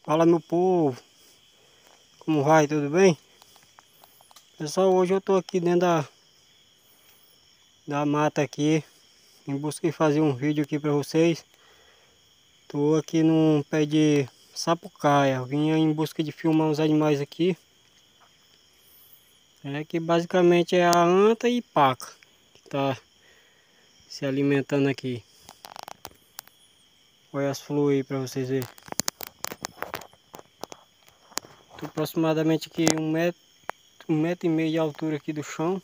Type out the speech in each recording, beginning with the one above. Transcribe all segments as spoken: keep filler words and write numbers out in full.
Fala, meu povo, como vai? Tudo bem? Pessoal, hoje eu tô aqui dentro da, da mata aqui, em busca de fazer um vídeo aqui pra vocês. Tô aqui num pé de sapucaia, vim em busca de filmar os animais aqui. É que basicamente é a anta e paca que tá se alimentando aqui. Olha as flores aí pra vocês verem. Tô aproximadamente aqui um metro, um metro e meio de altura aqui do chão.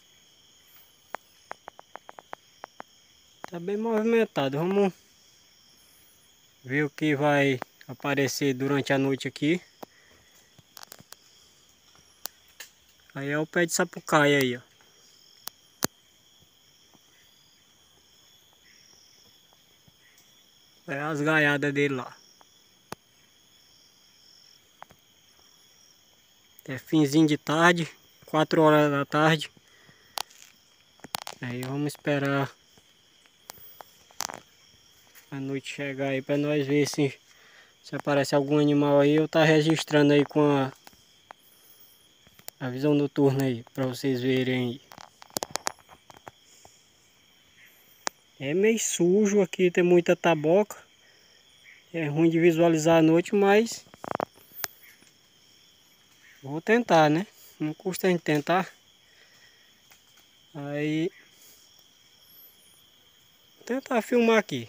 Tá bem movimentado, vamos ver o que vai aparecer durante a noite aqui. Aí é o pé de sapucaia aí, ó. É as gaiadas dele lá. É finzinho de tarde, quatro horas da tarde. Aí vamos esperar a noite chegar aí pra nós ver se, se aparece algum animal aí. Eu tá registrando aí com a, a visão noturna aí, pra vocês verem aí. É meio sujo aqui, tem muita taboca. É ruim de visualizar à noite, mas vou tentar, né? Não custa a gente tentar. Aí tentar filmar aqui.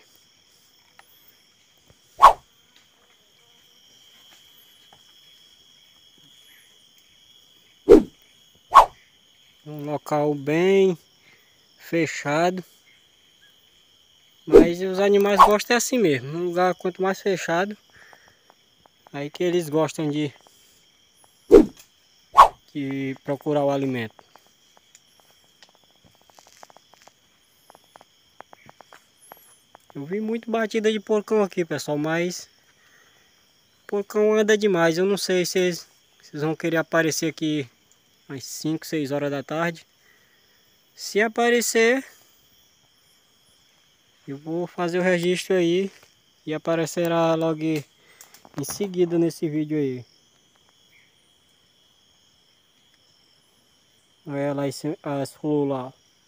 Um local bem fechado. Mas os animais gostam é assim mesmo. Num lugar quanto mais fechado, aí que eles gostam de, de procurar o alimento. Eu vi muito batida de porcão aqui, pessoal, mas porcão anda demais. Eu não sei se eles, se eles vão querer aparecer aqui às cinco, seis horas da tarde. Se aparecer, eu vou fazer o registro aí e aparecerá logo em seguida nesse vídeo aí. Olha lá esse, as flores lá.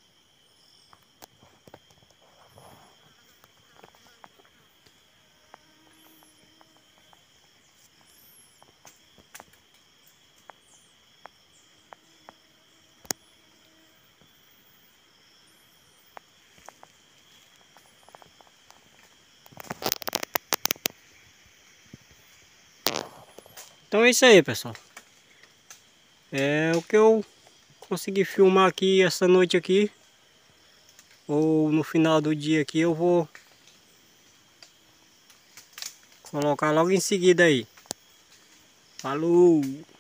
Então é isso aí, pessoal. É o que eu consegui filmar aqui essa noite aqui. Ou no final do dia aqui eu vou colocar logo em seguida aí. Falou!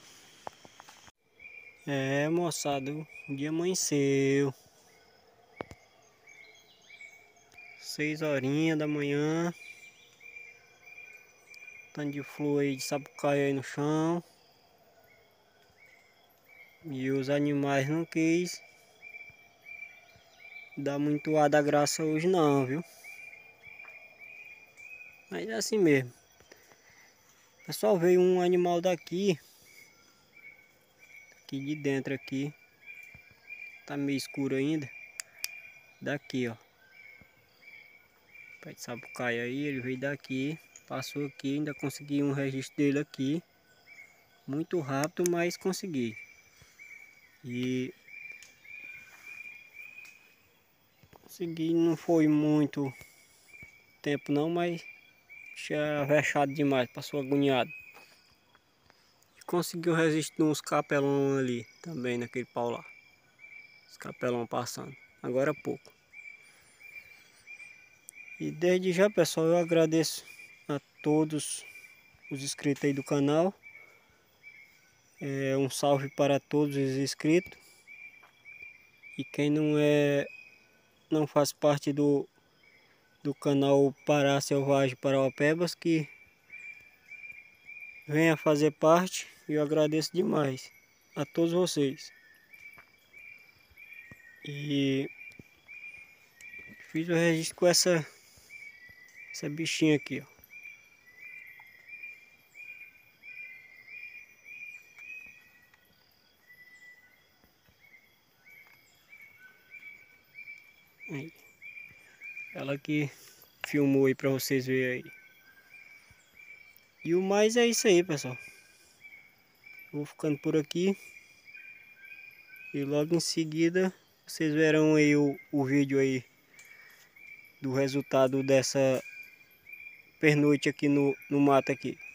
É, moçada, o dia amanheceu. Seis horinhas da manhã. Tanto de flor aí de sapucaia aí no chão. E os animais não quis dar muito ar da graça hoje não, viu? Mas é assim mesmo. Pessoal, veio um animal daqui. Aqui de dentro aqui. Tá meio escuro ainda. Daqui, ó. Pé de sapucaia aí, ele veio daqui. Passou aqui, ainda consegui um registro dele aqui. Muito rápido, mas consegui. E consegui, não foi muito tempo não, mas tinha vexado demais, passou agoniado. E conseguiu resistir uns capelão ali, também naquele pau lá. Os capelão passando, agora é pouco. E desde já, pessoal, eu agradeço a todos os inscritos aí do canal. É, um salve para todos os inscritos. E quem não é, não faz parte do, do canal Pará Selvagem Parauapebas, que venha fazer parte. E eu agradeço demais a todos vocês. E fiz o registro com essa, essa bichinha aqui, ó. Ela que filmou aí pra vocês verem aí. E o mais é isso aí, pessoal. Vou ficando por aqui. E logo em seguida vocês verão aí o, o vídeo aí do resultado dessa pernoite aqui no, no mato aqui.